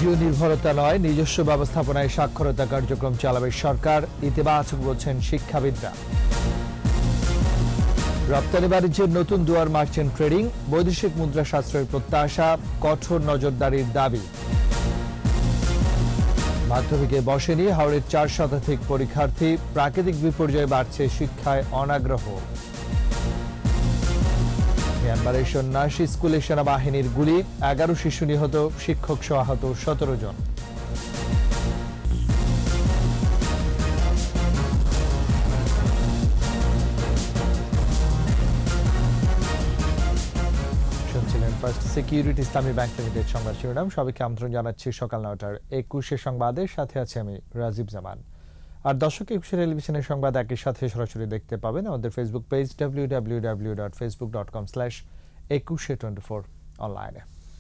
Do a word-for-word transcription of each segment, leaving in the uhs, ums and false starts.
NGO নির্ভরতা নয়, নিজস্ব ব্যবস্থাপনায় সাক্ষরতা কার্যক্রম চালাবে সরকার, ইতিবাচক বলছেন শিক্ষাবিদরা। রপ্তানি বাণিজ্যের নতুন দুয়ার মার্চেন্ট ট্রেডিং, বৈদেশিক মুদ্রা সাশ্রয়ের প্রত্যাশা, কঠোর নজরদারির দাবি। মাধ্যমিকে বসেনি হাওড়ের চার শতাধিক পরীক্ষার্থী, প্রাকৃতিক বিপর্যয়ে বাড়ছে শিক্ষায় অনাগ্রহ। মিয়ানমারের সন্ন্যাসী স্কুলে সেনাবাহিনীর গুলি, এগারো শিশু নিহত, শিক্ষক সহ আহত সতেরো জন। শুনছিলেন first security Islami bank limited সংবাদ শিরোনাম। সবাইকে আমন্ত্রণ জানাচ্ছি সকাল নয়টার একুশে সংবাদের সাথে আছে আমি রাজীব জামান। আর দর্শক, একুশে টেলিভিশনের সংবাদ একই সাথে সরাসরি দেখতে পাবেন আমাদের Facebook page W W W dot Facebook dot com slash Ekushey twenty four অনলাইনে।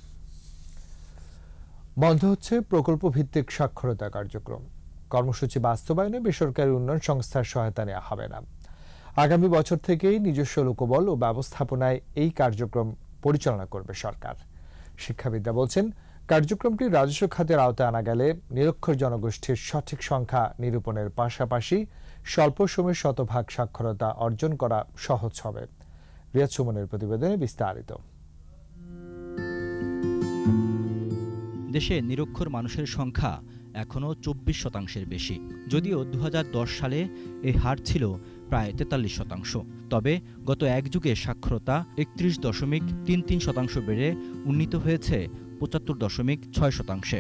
বন্ধ হচ্ছে প্রকল্প ভিত্তিক সাক্ষরতা কার্যক্রম। কর্মসূচি বাস্তবায়নে বেসরকারি উন্নয়ন সংস্থার সহায়তা নেওয়া হবে না। আগামী বছর থেকেই নিজস্ব লোকবল ও ব্যবস্থাপনায় এই কার্যক্রম পরিচালনা করবে সরকার। শিক্ষাবিদরা বলছেন, কার্যক্রমটি রাজস্ব খাতের আওতায় আনা গেলে নিরক্ষর জনগোষ্ঠীর সঠিক সংখ্যা নিরূপণের পাশাপাশি স্বল্প সময়ে শতভাগ সাক্ষরতা অর্জন করা সহজ হবে। রিয়াদ সুমনের প্রতিবেদনে বিস্তারিত। দেশে নিরক্ষর মানুষের সংখ্যা এখনও চব্বিশ শতাংশের বেশি, যদিও দু হাজার দশ সালে এই হার ছিল প্রায় তেতাল্লিশ শতাংশ। তবে গত এক যুগে সাক্ষরতা একত্রিশ দশমিক তিন তিন শতাংশ বেড়ে উন্নীত হয়েছে পঁচাত্তর দশমিক ছয় শতাংশে।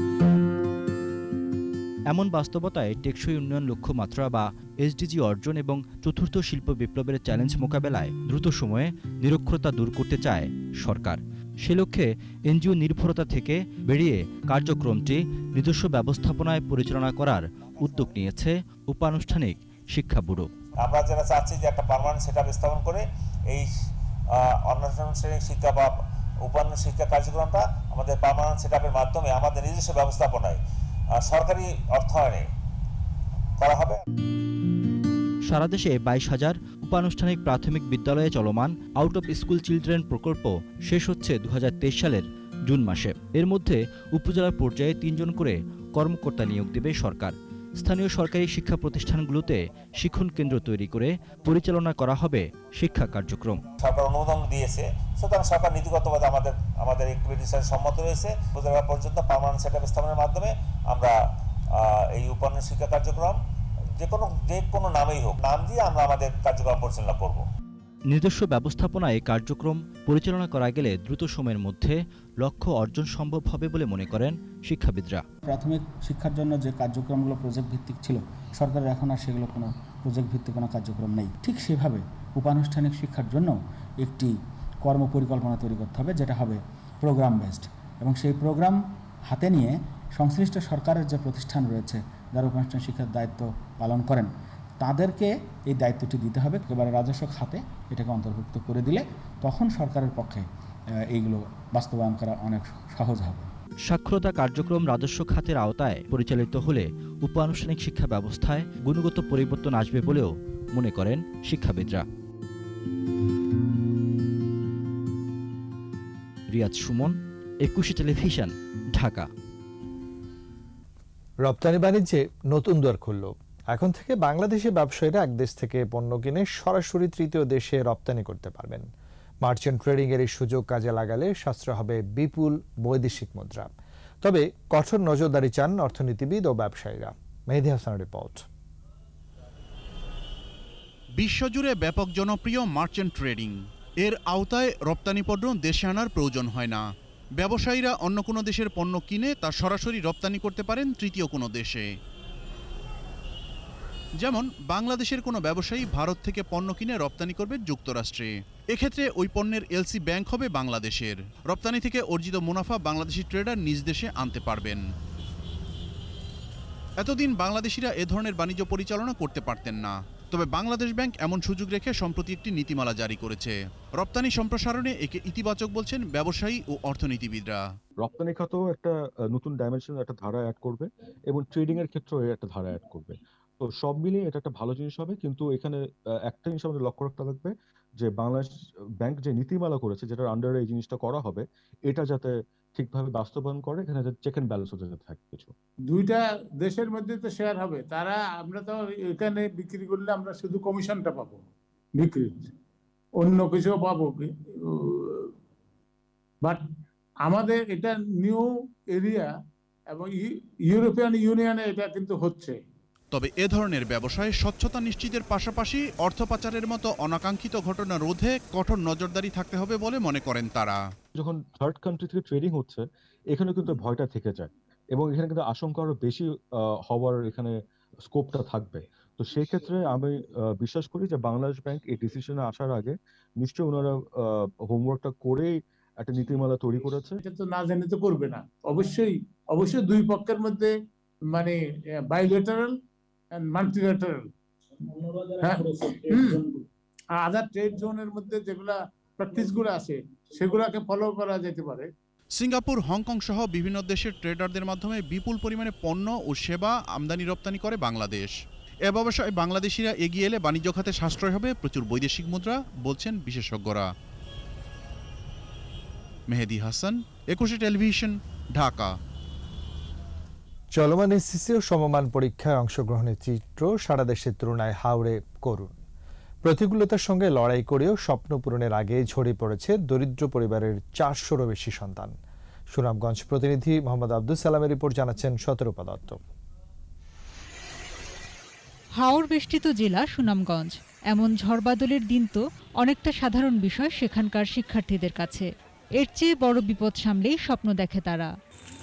এমন বাস্তবতায় টেকসই উন্নয়ন লক্ষ্যমাত্রা বা এসডিজি অর্জন এবং চতুর্থ শিল্প বিপ্লবের চ্যালেঞ্জ মোকাবেলায় দ্রুত সময়ে নিরক্ষরতা দূর করতে চায় সরকার। সে লক্ষ্যে এনজিও নির্ভরতা থেকে বেরিয়ে কার্যক্রমটি নিজস্ব ব্যবস্থাপনায় পরিচালনা করার উদ্যোগ নিয়েছে উপানুষ্ঠানিক শিক্ষা ব্যুরো। আমরা যারা চাচ্ছি যে একটা পার্মানেন্ট সেটআপ স্থাপন করে এই অনানুষ্ঠানিক শিক্ষা বা উপান্ন শিক্ষা কার্যক্রমটা আমাদের পার্মানেন্ট সেটআপের মাধ্যমে আমাদের নিজস্ব ব্যবস্থাপনায় সরকারি অর্থায়নে করা হবে। সারা দেশে বাইশ হাজার উপানুষ্ঠানিক প্রাথমিক বিদ্যালয়ে চলমান আউট অফ স্কুল চিলড্রেন প্রকল্প শেষ হচ্ছে দু হাজার তেইশ সালের জুন মাসে। এর মধ্যে উপজেলা পর্যায়ে তিনজন করে কর্মকর্তা নিয়োগ দেবে সরকার। স্থানীয় সরকারি শিক্ষা প্রতিষ্ঠানগুলোতে শিক্ষণ কেন্দ্র তৈরি করে পরিচালনা করা হবে শিক্ষা কার্যক্রম। সরকার অনুমোদন দিয়েছে, সুতরাং সরকার নীতিগতভাবে আমাদের আমাদের অ্যাক্টিভিটির সাথে সম্মত রয়েছে। উপজেলা পর্যন্ত পার্মানেন্ট সেটআপ স্থাপনের মাধ্যমে আমরা এই উপান্ন শিক্ষা কার্যক্রম যে কোনো যে কোনো নামেই হোক, নাম দিয়ে আমরা আমাদের কার্যক্রম পরিচালনা করব। নিজস্ব ব্যবস্থাপনায় কার্যক্রম পরিচালনা করা গেলে দ্রুত সময়ের মধ্যে লক্ষ্য অর্জন সম্ভব হবে বলে মনে করেন শিক্ষাবিদরা। প্রাথমিক শিক্ষার জন্য যে কার্যক্রমগুলো প্রজেক্ট ভিত্তিক ছিল, সরকারের এখন আর সেগুলো কোনো প্রজেক্ট ভিত্তিক কোনো কার্যক্রম নেই। ঠিক সেভাবে উপানুষ্ঠানিক শিক্ষার জন্য একটি কর্ম পরিকল্পনা তৈরি করতে হবে, যেটা হবে প্রোগ্রাম বেসড, এবং সেই প্রোগ্রাম হাতে নিয়ে সংশ্লিষ্ট সরকারের যে প্রতিষ্ঠান রয়েছে যারা উপানুষ্ঠানিক শিক্ষার দায়িত্ব পালন করেন, তাদেরকে এই দায়িত্বটি দিতে হবে। একেবারে রাজস্ব খাতে এটাকে অন্তর্ভুক্ত করে দিলে তখন সরকারের পক্ষে এইগুলো বাস্তবায়ন করা অনেক সহজ হবে। সাক্ষরতা কার্যক্রম রাজস্ব খাতের আওতায় পরিচালিত হলে উপানুষ্ঠানিক শিক্ষা ব্যবস্থায় গুণগত পরিবর্তন আসবে বলেও মনে করেন শিক্ষাবিদরা। রিয়াদ সুমন, একুশে টেলিভিশন, ঢাকা। রপ্তানি বাণিজ্যে নতুন দ্বার খুলল। এখন থেকে বাংলাদেশি ব্যবসায়ীরা এক দেশ থেকে পণ্য কিনে সরাসরি তৃতীয় দেশে রপ্তানি করতে পারবেন। মার্চেন্ট ট্রেডিং এর এই সুযোগ কাজে লাগালে সাশ্রয় হবে বিপুল বৈদেশিক মুদ্রা। তবে কঠোর নজরদারি চান অর্থনীতিবিদ ও ব্যবসায়ীরা। মেহেদী হাসানের রিপোর্ট। বিশ্বজুড়ে ব্যাপক জনপ্রিয় মার্চেন্ট ট্রেডিং এর আওতায় রপ্তানি পণ্য দেশে আনার প্রয়োজন হয় না। ব্যবসায়ীরা অন্য কোনো দেশের পণ্য কিনে তা সরাসরি রপ্তানি করতে পারেন তৃতীয় কোনো দেশে। যেমন বাংলাদেশের কোনো ব্যবসায়ী ভারত থেকে পণ্য কিনে রপ্তানি করবে যুক্তরাষ্ট্রে। এক্ষেত্রে ওই পণ্যের এলসি ব্যাংক হবে বাংলাদেশের। রপ্তানি থেকে অর্জিত মুনাফা বাংলাদেশি ট্রেডার নিজ দেশে আনতে পারবেন। এতদিন বাংলাদেশিরা এ ধরনের বাণিজ্য পরিচালনা করতে পারতেন না। তবে বাংলাদেশ ব্যাংক এমন সুযোগ রেখে সম্প্রতি একটি নীতিমালা জারি করেছে। রপ্তানি সম্প্রসারণে একে ইতিবাচক বলছেন ব্যবসায়ী ও অর্থনীতিবিদরা। রপ্তানি খাতেও একটা নতুন ডাইমেনশন, একটা ধারা অ্যাড করবে এবং ট্রেডিং এর ক্ষেত্রেও একটা ধারা অ্যাড করবে। তো সব মিলিয়ে এটা একটা ভালো জিনিস হবে। কিন্তু এখানে একটা জিনিস আমাদের লক্ষ্য রাখতে থাকবে যে বাংলাদেশ ব্যাংক যে নীতিমালা করেছে, যেটার আন্ডারে এই জিনিসটা করা হবে, এটা যাতে ঠিকভাবে বাস্তবায়ন করে, এখানে চেক এন্ড ব্যালেন্স হতে থাকে কিছু। দুইটা দেশের মধ্যে তো শেয়ার হবে, তারা আমরা তো এখানে বিক্রি করলে আমরা শুধু কমিশনটা পাবো বিক্রি, অন্য কিছু পাবো, বাট আমাদের এটা নিউ এরিয়া এবং ইউরোপিয়ান ইউনিয়নে এটা কিন্তু হচ্ছে। তবে এ ধরনের ব্যবসায় স্বচ্ছতা নিশ্চিতের পাশাপাশি অর্থ পাচারের মতো অনাকাঙ্ক্ষিত ঘটনা রোধে কঠোর নজরদারি থাকতে হবে বলে মনে করেন তারা। যখন থার্ড কান্ট্রি থেকে ট্রেডিং হচ্ছে, এখানে কিন্তু ভয়টা থেকে যায় এবং এখানে কিন্তু আশঙ্কা আরো বেশি হওয়ার এখানে স্কোপটা থাকবে। তো সেই ক্ষেত্রে আমি বিশ্বাস করি যে বাংলাদেশ ব্যাংক এই ডিসিশনে আসার আগে নিশ্চয়ই ওনারা হোমওয়ার্কটা করেই একটা নীতিমালা তৈরি করেছে। এটা তো না জানি তো করবে না, অবশ্যই অবশ্যই দুই পক্ষের মধ্যে মানে bilateral and multilateral other trade জোনের মধ্যে যেগুলা প্র্যাকটিসগুলো আছে সেগুলোকে ফলো করা যেতে পারে। সিঙ্গাপুর, হংকং সহ বিভিন্ন দেশের ট্রেডারদের মাধ্যমে বিপুল পরিমাণে পণ্য ও সেবা আমদানি রপ্তানি করে বাংলাদেশ। এ ব্যবসায় বাংলাদেশিরা এগিয়ে এলে বাণিজ্য খাতে সাশ্রয় হবে প্রচুর বৈদেশিক মুদ্রা, বলছেন বিশেষজ্ঞরা। মেহেদি হাসান, একুশে টেলিভিশন, ঢাকা। চলমান এসএসসি ও সমমান পরীক্ষায় অংশগ্রহণের চিত্র সারা দেশের তুলনায় হাওড়ে করুন। প্রতিকূলতার সঙ্গে লড়াই করেও স্বপ্ন পূরণের আগে ঝরে পড়েছে দরিদ্র পরিবারের চারশোরও বেশি সন্তান। সুনামগঞ্জ প্রতিনিধি মোহাম্মদ আব্দুল সালামের রিপোর্ট, জানাচ্ছেন শতরূপা দত্ত। হাওর বেষ্টিত জেলা সুনামগঞ্জ, এমন ঝড়বাদলের দিন তো অনেকটা সাধারণ বিষয় সেখানকার শিক্ষার্থীদের কাছে। এর চেয়ে বড় বিপদ সামলেই স্বপ্ন দেখে তারা।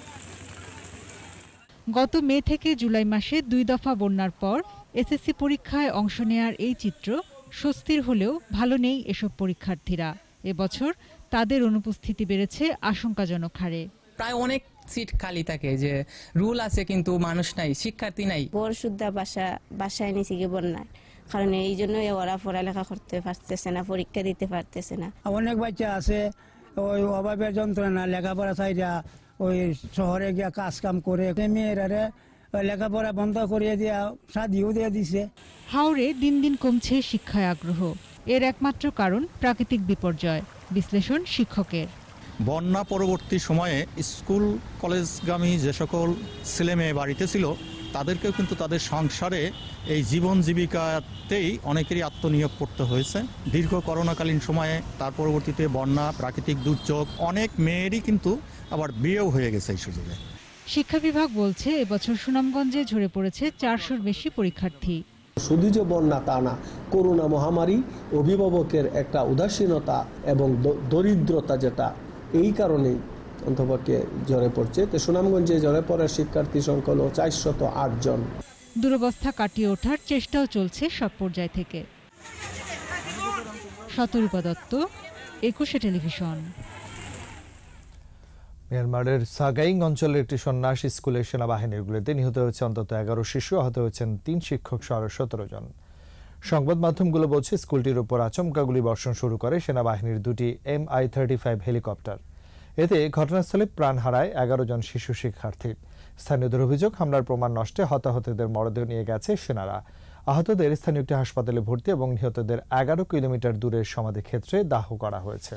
গত মে থেকে জুলাই মাসে দুই দফা বন্যার পর এসএসসি পরীক্ষায় অংশ নেয়ার এই চিত্র স্বস্তির হলেও ভালো নেই এসব পরীক্ষার্থীরা। এবছর তাদের অনুপস্থিতি বেড়েছে আশঙ্কাজনক হারে। প্রায় অনেক সিট খালি থাকে, যে রুল আছে কিন্তু মানুষ নাই, শিক্ষার্থী নাই। বড় সুদ্ধা বাসা বাসায় নিচে গিয়ে বন্যায়, কারণ এই জন্যই ওরা পড়ালেখা করতে পারতেছে না, পরীক্ষা দিতে পারতেছে না। অনেক বাচ্চা আছে ওই অভাবের যন্ত্রণা, লেখাপড়া চাইরা ওই শহরে গিয়া কাজ কাম করে মেয়েরা লেখাপড়া বন্ধ করিয়ে দিয়া শাদিও দিয়ে দিছে। হাওড়ে দিন দিন কমছে শিক্ষায় আগ্রহ। এর একমাত্র কারণ প্রাকৃতিক বিপর্যয়, বিশ্লেষণ শিক্ষকের। বন্যা পরবর্তী সময়ে স্কুল কলেজগামী যে সকল ছেলে মেয়ে বাড়িতে ছিল তাদেরকেও কিন্তু তাদের সংসারে এই জীবন জীবিকাতেই অনেকেরই আত্মনিয়োগ করতে হয়েছে। দীর্ঘ করোনাকালীন সময়ে তার পরবর্তীতে বন্যা, প্রাকৃতিক দুর্যোগ, অনেক মেয়েরই কিন্তু আবার বিয়েও হয়ে গেছে এই সুযোগে। শিক্ষা বিভাগ বলছে এবছর সুনামগঞ্জে ঝরে পড়েছে চারশোর বেশি পরীক্ষার্থী। শুধু যে বন্যা তা না, করোনা মহামারী, অভিভাবকের একটা উদাসীনতা এবং দরিদ্রতা, যেটা এই কারণেই অন্তপক্ষে ঝরে পড়ছে। তো সুনামগঞ্জে ঝরে পড়ার শিক্ষার্থী সংখ্যা হল চারশত আট জন। দুরবস্থা কাটিয়ে ওঠার চেষ্টাও চলছে সব পর্যায় থেকে। শতরূপা দত্ত, একুশে টেলিভিশন। মিয়ানমারের সাগাইং অঞ্চলের একটি সন্ন্যাস স্কুলের সেনাবাহিনীর গুলিতে নিহত হয়েছে অন্তত এগারো শিশু, আহত হয়েছেন তিন শিক্ষক সহ সতেরো জন। সংবাদ মাধ্যমগুলো বলছে স্কুলটির উপর আচমকা গুলি বর্ষণ শুরু করে সেনাবাহিনীর দুটি M I thirty five helicopter. এতে ঘটনাস্থলে প্রাণ হারায় এগারো জন শিশু শিক্ষার্থী। স্থানীয়দের অভিযোগ, হামলার প্রমাণ নষ্টে হতাহতদের মরদেহ নিয়ে গেছে সেনারা। আহতদের স্থানীয় একটি হাসপাতালে ভর্তি এবং নিহতদের এগারো কিলোমিটার দূরের সমাধি ক্ষেত্রে দাহ করা হয়েছে।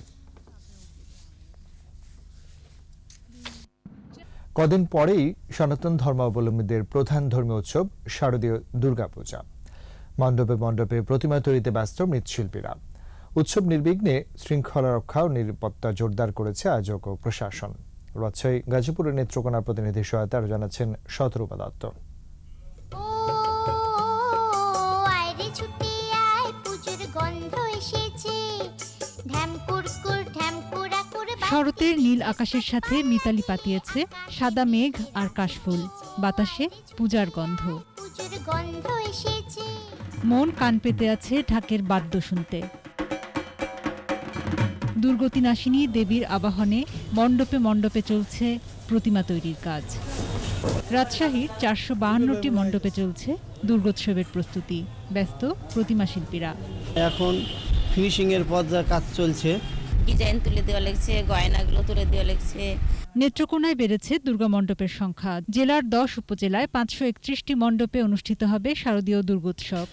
কদিন পরেই সনাতন ধর্মাবলম্বীদের প্রধান ধর্মীয় উৎসব শারদীয় দুর্গাপূজা। মণ্ডপে মণ্ডপে প্রতিমা তৈরিতে ব্যস্ত মৃৎশিল্পীরা। উৎসব নির্বিঘ্নে শৃঙ্খলা রক্ষা ও নিরাপত্তা জোরদার করেছে আয়োজক ও প্রশাসন। রাজশাহী, গাজীপুরের নেত্রকোনার প্রতিনিধি সহায়তা আরো জানাচ্ছেন শতরূপা দত্ত। শরতের নীল আকাশের সাথে মিতালি পাতিয়েছে সাদা মেঘ আর কাশফুল। বাতাসে পূজার গন্ধ, মন কান পেতে আছে ঢাকের বাদ্য শুনতে। দুর্গতিনাশিনী দেবীর আবাহনে মণ্ডপে মণ্ডপে চলছে প্রতিমা তৈরির কাজ। রাজশাহীর চারশো বাহান্নটি মণ্ডপে চলছে দুর্গোৎসবের প্রস্তুতি, ব্যস্ত প্রতিমা শিল্পীরা। এখন ফিনিশিং এর পর্যায়ে কাজ চলছে, ডিজাইন তুলে দেওয়া লাগছে, গয়নাগুলো তুলে দেওয়া লাগছে। নেত্রকোনায় বেড়েছে দুর্গা মণ্ডপের সংখ্যা। জেলার দশ উপজেলায় পাঁচশো একত্রিশটি মণ্ডপে অনুষ্ঠিত হবে শারদীয় দুর্গোৎসব।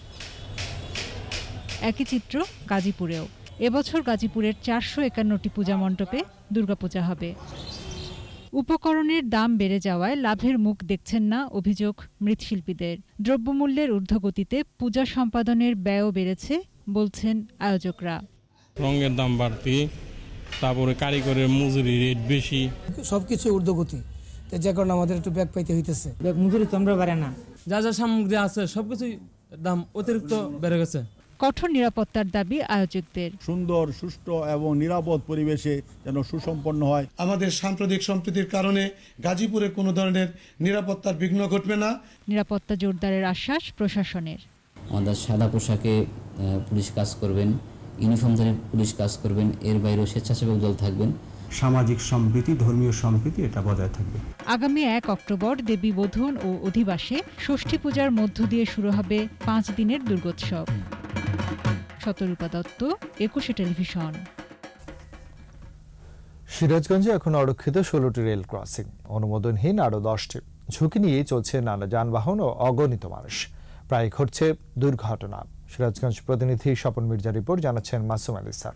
একই চিত্র গাজীপুরেও। এবছর গাজীপুরের চারশো একান্নটি পূজা মণ্ডপে দুর্গাপূজা হবে। উপকরণের দাম বেড়ে যাওয়ায় লাভের মুখ দেখছেন না অভিযোগ মৃৎশিল্পীদের। দ্রব্যমূল্যের ঊর্ধ্বগতিতে পূজা সম্পাদনের ব্যয়ও বেড়েছে বলছেন আয়োজকরা। রঙের দাম বাড়তি, তারপরে কারিগরের মজুরি রেট বেশি, সবকিছু ঊর্ধ্বগতি, যে কারণে আমাদের একটু ব্যাগ পাইতে হইতেছে। ব্যাগ মজুরি তো আমরা বাড়ে না, যা যা সামগ্রী আছে সবকিছুই দাম অতিরিক্ত বেড়ে গেছে। কঠোর নিরাপত্তার দাবি আয়োজকদের। সুন্দর, সুষ্ঠু এবং নিরাপদ পরিবেশে যেন সুসম্পন্ন হয়। আমাদের সাম্প্রতিক সম্প্রীতির কারণে গাজীপুরে কোনো ধরনের নিরাপত্তার বিঘ্ন ঘটবে না। নিরাপত্তা জোরদারের আশ্বাস প্রশাসনের। আমাদের সাদা পোশাকে পুলিশ কাজ করবেন, ইউনিফর্মধারী পুলিশ কাজ করবেন, এর বাইরেও স্বেচ্ছাসেবক দল থাকবেন। সামাজিক সম্প্রীতি, ধর্মীয় সম্প্রীতি এটা বজায় থাকবে। আগামী এক অক্টোবর দেবী বোধন ও অধিবাসে ষষ্ঠী পূজার মধ্য দিয়ে শুরু হবে পাঁচ দিনের দুর্গোৎসব। শতরূপা দত্ত, একুশে টেলিভিশন। সিরাজগঞ্জে এখন অরক্ষিত ষোলোটি রেল ক্রসিং, অনুমোদনহীন আরও দশটি। ঝুঁকি নিয়ে চলছে নানা যানবাহন ও অগণিত মানুষ, প্রায় ঘটছে দুর্ঘটনা। সিরাজগঞ্জ প্রতিনিধি স্বপন মির্জা রিপোর্ট, জানাচ্ছেন মাসুম আলী স্যার।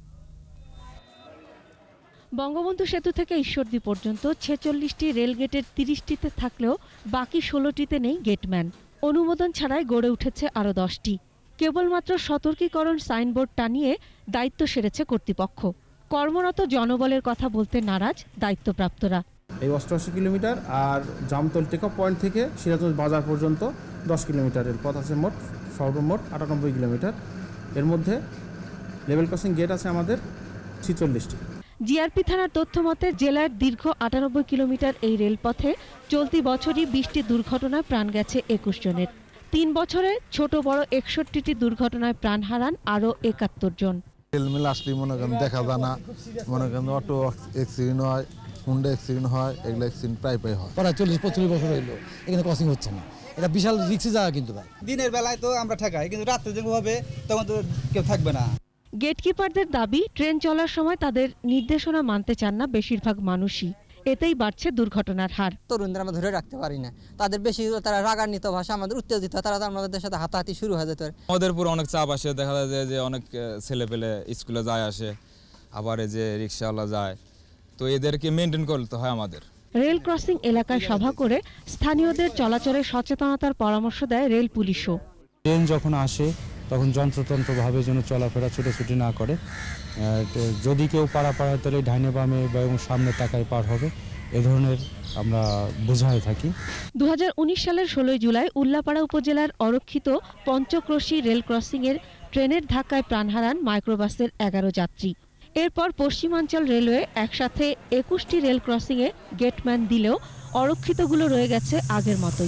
বঙ্গবন্ধু সেতু থেকে ঈশ্বরদী পর্যন্ত ছেচল্লিশটি রেলগেটের তিরিশটিতে থাকলেও বাকি ষোলোটিতে নেই গেটম্যান। অনুমোদন ছাড়াই গড়ে উঠেছে আরও দশটি। কেবলমাত্র সতর্কীকরণ সাইনবোর্ড টানিয়ে দায়িত্ব সেরেছে কর্তৃপক্ষ। কর্মরত জনবলের কথা বলতে নারাজ দায়িত্বপ্রাপ্তরা। এই অষ্টআশি কিলোমিটার আর জামতল টেকঅফ পয়েন্ট থেকে সিরাজগঞ্জ বাজার পর্যন্ত দশ কিলোমিটার রেলপথ আছে, মোট সর্বমোট আটানব্বই কিলোমিটার। এর মধ্যে লেভেল ক্রসিং গেট আছে আমাদের ছিচল্লিশটি। জিআরপি থানার তথ্য মতে জেলার দীর্ঘ আটানব্বই কিলোমিটার এই রেলপথে চলতি বছরই বিশটি দুর্ঘটনায় প্রাণ গেছে একুশ জনের। তিন বছরে ছোট বড় একষট্টিটি দুর্ঘটনায় প্রাণ হারান আরও একাত্তর জন। রেলমেল আসলে মনে করেন দেখা যায় না, মনে করেন অটো অ্যাক্সিডেন্ট হয়, হুন্ডা অ্যাক্সিডেন্ট হয়, এগুলো অ্যাক্সিডেন্ট প্রায় প্রায় হয়। প্রায় চল্লিশ পঁয়তাল্লিশ বছর হইলো এখানে ক্রসিং হচ্ছে না। এটা বিশাল রিস্কি জায়গা কিন্তু ভাই। দিনের বেলায় তো আমরা ঠেকাই, কিন্তু রাত্রে যখন হবে তখন তো কেউ থাকবে না। গেটকিপারদের দাবি, ট্রেন চলার সময় তাদের নির্দেশনা মানতে চান না বেশিরভাগ মানুষই। এতেই বাড়ছে দুর্ঘটনার হার। তরুণদের আমরা ধরে রাখতে পারি না, তাদের বেশি তারা রাগান্বিত ভাষা, আমাদের উত্তেজিত, তারা আমাদের সাথে হাতাহাতি শুরু হয়ে যেত। আমাদের উপর অনেক চাপ আসে, দেখা যায় যে অনেক ছেলে পেলে স্কুলে যায় আসে, আবার এই যে রিক্সাওয়ালা যায়, তো এদেরকে মেনটেন করতে হয় আমাদের। রেল ক্রসিং এলাকায় সভা করে স্থানীয়দের চলাচলে সচেতনতার পরামর্শ দেয় রেল পুলিশও। ট্রেন যখন আসে তখন যন্ত্রতন্ত্রভাবে যেন চলাফেরা ছুটোছুটি না করে। যদি কেউ পারাপাড়া তাহলে ডাইনে বামে বা এবং সামনে তাকায় পার হবে, এ ধরনের আমরা বোঝায় থাকি। দু হাজার উনিশ সালের ষোলোই জুলাই উল্লাপাড়া উপজেলার অরক্ষিত পঞ্চক্রোশী রেল ক্রসিংয়ের ট্রেনের ধাক্কায় প্রাণ হারান মাইক্রোবাসের এগারো যাত্রী। এরপর পশ্চিমাঞ্চল রেলওয়ে একসাথে একুশটি রেল ক্রসিংয়ে গেটম্যান দিলেও অরক্ষিতগুলো রয়ে গেছে আগের মতোই।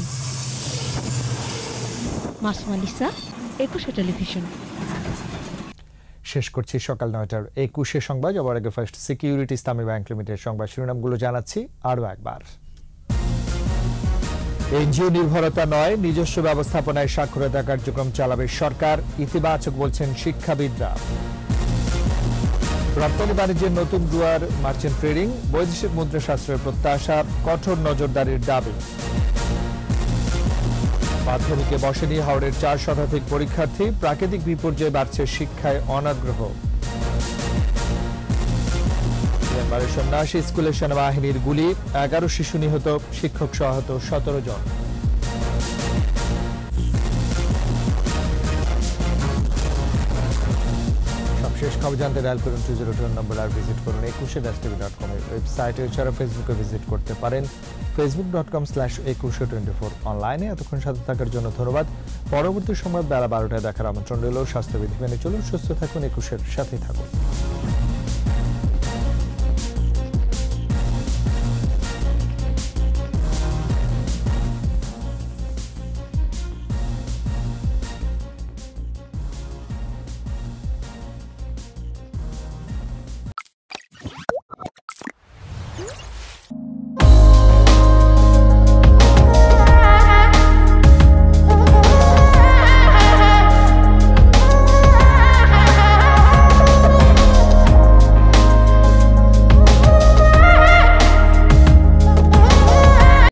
মাসমালিসা, একুশে টেলিভিশন। শেষ করছি সকাল নয়টার একুশে সংবাদ। যাবার আগে first security Islami bank limited সংবাদ শিরোনামগুলো জানাচ্ছি আরও একবার। এনজিও নির্ভরতা নয়, নিজস্ব ব্যবস্থাপনায় সাক্ষরতা কার্যক্রম চালাবে সরকার, ইতিবাচক বলছেন শিক্ষাবিদরা। রপ্তানি বাণিজ্যের নতুন দুয়ার মার্চেন্ট ট্রেডিং, বৈদেশিক মুদ্রা শাস্ত্রের প্রত্যাশা, কঠোর নজরদারির দাবি। মাধ্যমিকে বসেনি হাওড়ের চার শতাধিক পরীক্ষার্থী, প্রাকৃতিক বিপর্যয়ে বাড়ছে শিক্ষায় অনাগ্রহ। মিয়ানমারের সন্ন্যাসী স্কুলে সেনাবাহিনীর গুলি, এগারো শিশু নিহত, শিক্ষক সহ সতেরো জন। সবশেষ খবর জানতে ডায়াল করুন টু জিরো টু নম্বর আর ভিজিট করুন Ekushey dash TV dot com এর ওয়েবসাইটে। এছাড়া ফেসবুকে ভিজিট করতে পারেন Facebook dot com slash Ekushey twenty four অনলাইনে। এতক্ষণ সাথে থাকার জন্য ধন্যবাদ। পরবর্তী সময় বেলা বারোটায় দেখার আমন্ত্রণ রইল। স্বাস্থ্যবিধি মেনে চলুন, সুস্থ থাকুন, একুশের সাথেই থাকুন।